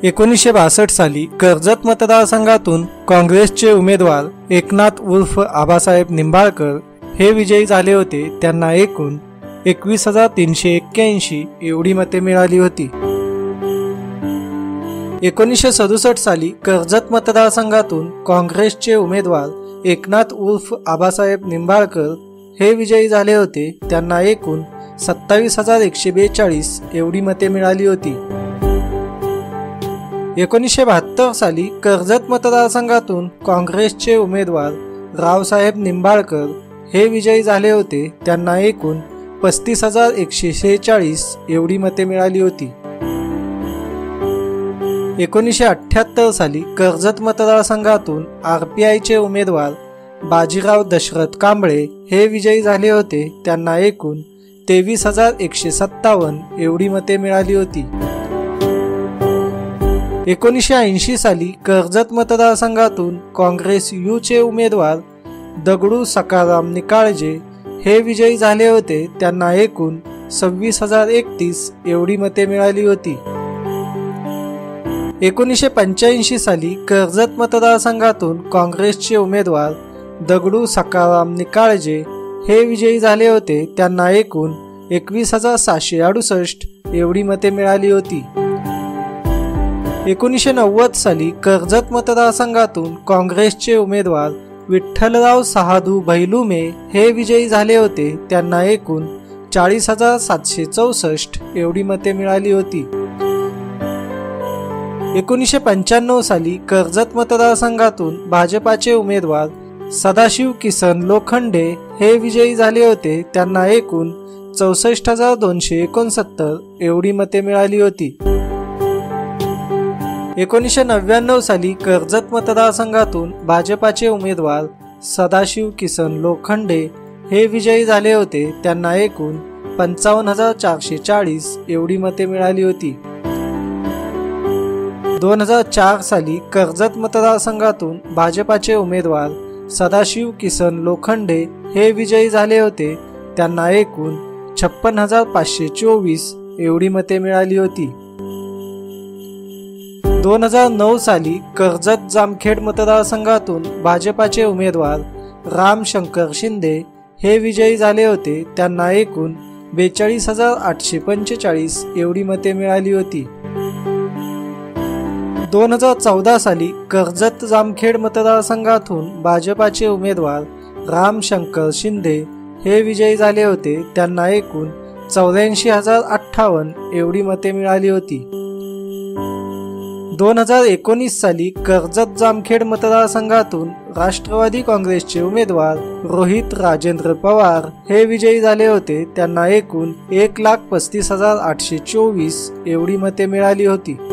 1962 साली कर्जत मतदारसंघातून काँग्रेसचे उमेदवार एकनाथ उर्फ आबासाहेब निंबाळकर हे विजयी झाले होते। त्यांना एकूण 21,381 एवढी मते मिळाली होती। 1967 साली कर्जत मतदारसंघातून काँग्रेसचे उमेदवार एकनाथ उर्फ आबासाहेब निंबाळकर हे विजयी झाले होते। त्यांना एकूण 27,142 एवढी मते मिळाली होती। 1972 साली कर्जत मतदारसंघातून काँग्रेसचे उमेदवार रावसाहेब निंबाळकर हे विजयी झाले होते। त्यांना एकूण 35,146 एवढी मते मिळाली होती। 1978 साली कर्जत मतदारसंघातून RPIचे उमेदवार बाजीराव दशरथ कांबळे हे विजयी झाले होते। त्यांना एकूण 23,157 एवढी मते मिळाली होती। 1980 साली कर्जत मतदारसंघातून काँग्रेस यूचे उमेदवार दगडू सखाराम निकाळजे हे विजयी झाले होते। त्यांना एकूण 26,031 एवढी मते मिळाली होती। 1985 साली कर्जत मतदारसंघातून काँग्रेसचे उमेदवार दगडू सखाराम निकाळजे हे विजयी झाले होते। त्यांना एकूण 21,768 एवढी मते मिळाली होती। 1990 साली कर्जत मतदारसंघातून काँग्रेसचे उमेदवार विठ्ठलराव सहादू भैलुमे हे विजयी झाले होते। त्यांना एकूण 40,764 एवढी मते मिळाली होती। 1995 साली कर्जत मतदारसंघातून भाजपाचे उमेदवार सदाशिव किसन लोखंडे हे विजयी झाले होते। त्यांना एकूण 64,269 एवढी मते मिळाली होती। 1999 साली कर्जत मतदारसंघातून भाजपाचे उमेदवार सदाशिव किसन लोखंडे हे विजयी झाले होते। त्यांना एकूण 55,440 एवढी मते मिळाली होती। 2004 साली कर्जत मतदारसंघातून भाजपाचे उमेदवार सदाशिव किसन लोखंडे हे विजयी झाले होते। त्यांना एकूण 56,524 एवढी मते मिळाली होती। 2009 साली कर्जत जामखेड मतदारसंघातून भाजपाचे उमेदवार रामशंकर शिंदे हे विजयी झाले होते। त्यांना एकूण 42,845 एवढी मते मिळाली होती। 2014 साली कर्जत जामखेड मतदारसंघातून भाजपाचे उमेदवार रामशंकर शिंदे हे विजयी झाले होते। त्यांना एकूण 84,058 एवढी मते मिळाली होती। 2019 साली कर्जत जामखेड मतदारसंघातून राष्ट्रवादी काँग्रेसचे उमेदवार रोहित राजेंद्र पवार हे विजयी झाले होते। त्यांना एकूण 1,35,824 एवढी मते मिळाली होती।